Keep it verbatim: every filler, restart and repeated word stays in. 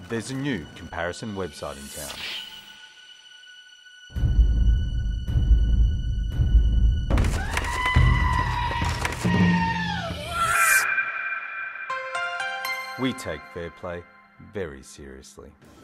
There's a new comparison website in town. We take fair play very seriously.